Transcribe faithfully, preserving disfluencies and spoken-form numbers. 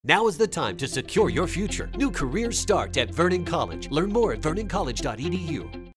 Now is the time to secure your future. New careers start at Vernon College. Learn more at vernon college dot e d u.